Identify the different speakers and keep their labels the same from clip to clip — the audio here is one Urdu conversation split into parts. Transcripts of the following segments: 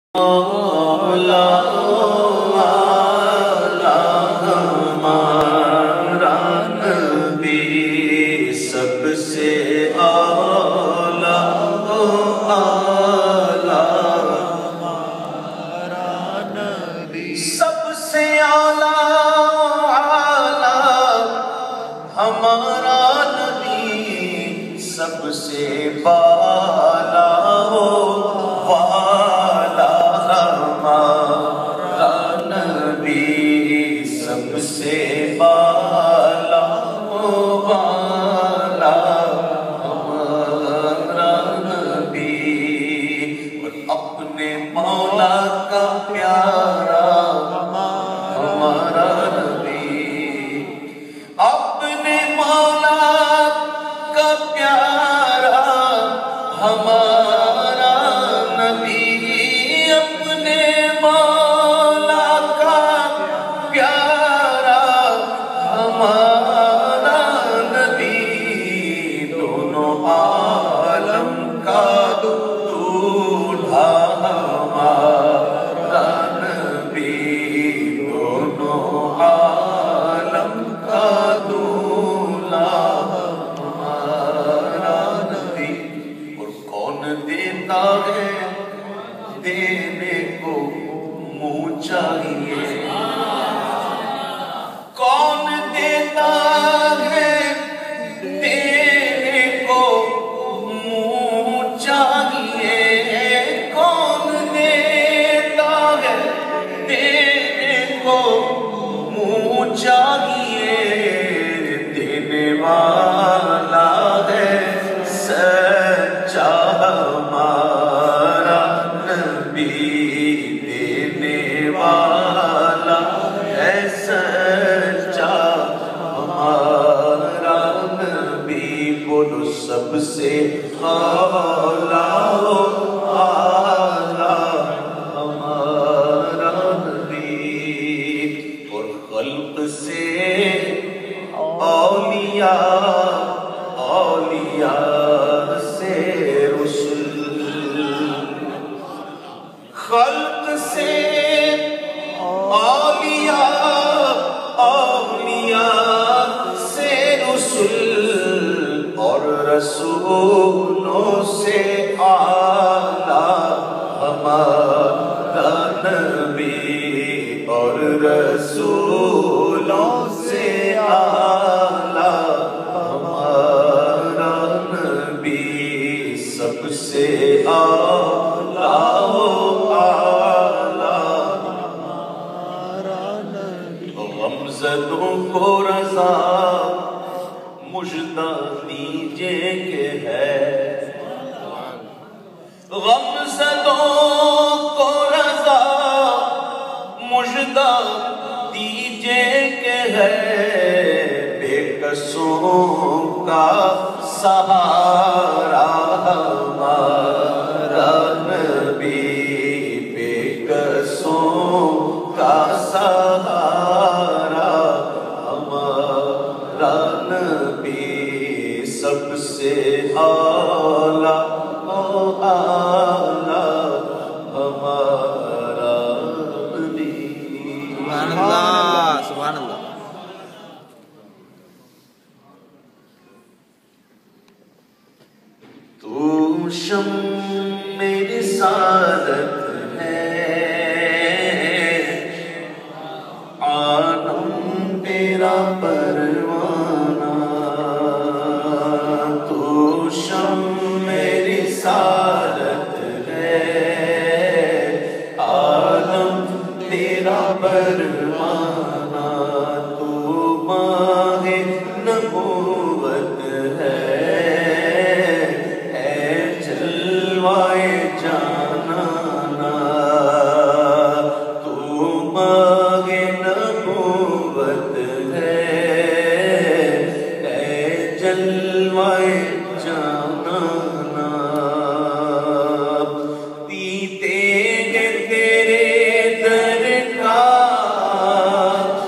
Speaker 1: तेरे दर का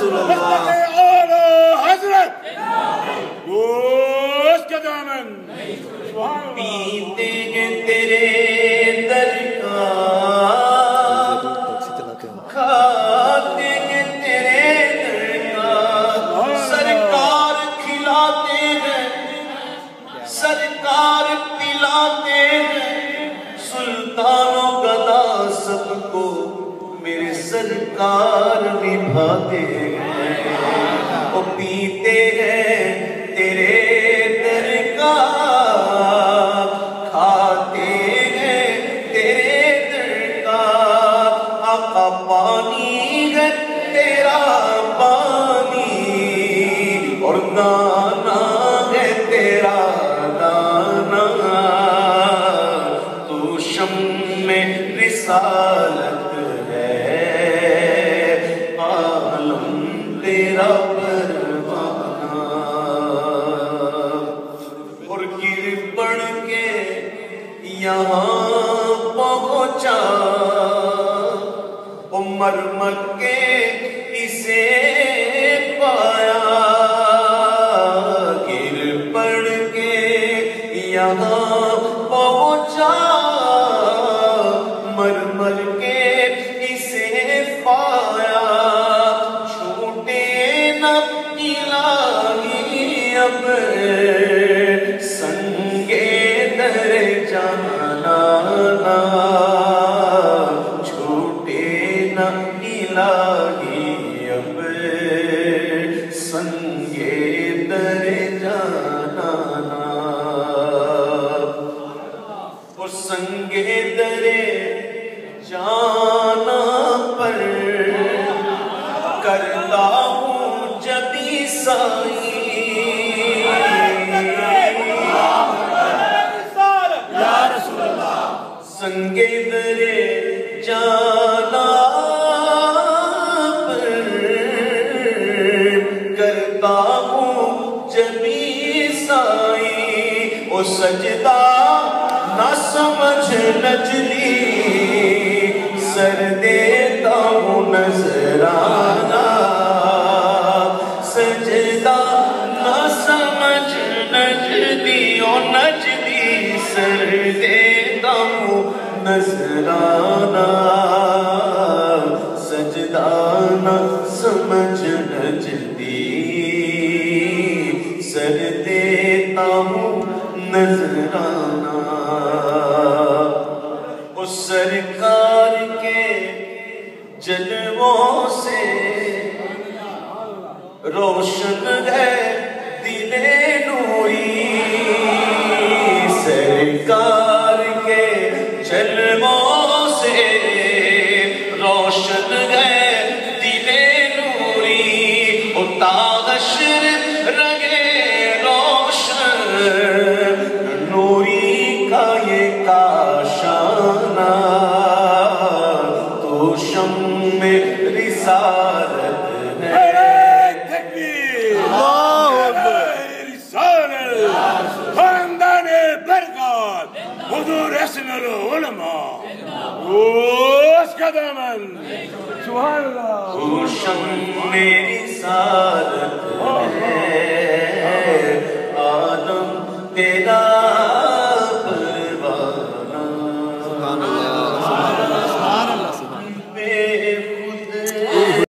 Speaker 1: رسول اللہ
Speaker 2: حضرت گوش کا دامن
Speaker 3: پیتے ہیں تیرے در کا کھاتے ہیں تیرے در کا سرکار کھلاتے ہیں سرکار پلاتے ہیں سلطان و گدا سب کو میرے سرکار نبھاتے ہیں وہ پیتے ہیں تیرے در کا کھاتے ہیں تیرے در کا آقا پانی ہے تیرا پانی اور دانا ہے تیرا دانا تو شمع رسالت تیرا پروانہ اور گر پڑ کے یہاں پہنچا مر مر کے اسے پایا گر پڑ کے یہاں پہنچا مر مر کے اسے پایا اب سنگے در جانا چھوٹے نہ الہی اب سنگے در جانا اور سنگے در جانا پر کرتا ہوں جبھی سائی سنگے در جانا پر کرتا ہوں جبھی سائی او سجدہ نہ سمجھ نجلی سر دیتا ہوں نظرانہ سجدہ نہ سمجھ نجلی او نجلی سر دیتا ہوں نظرانہ سجدہ نہ سمجھ نجلی سر دیتا ہوں نظرانہ اس سرکار کے جلووں سے روشن ہے دل نوری سرکار کے جلووں سے روشن ہے دل نوری اتاغشر رگے روشن نوری کا یہ کاشانہ تو شمع رسالت
Speaker 2: حضور حسن العلماء گوش کا دامن سبحان اللہ
Speaker 3: تو شمع رسالت ہے